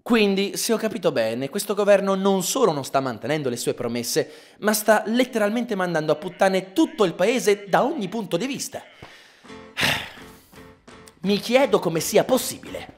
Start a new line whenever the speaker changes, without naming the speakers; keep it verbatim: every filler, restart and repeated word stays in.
Quindi, se ho capito bene, questo governo non solo non sta mantenendo le sue promesse, ma sta letteralmente mandando a puttane tutto il paese da ogni punto di vista. Mi chiedo come sia possibile.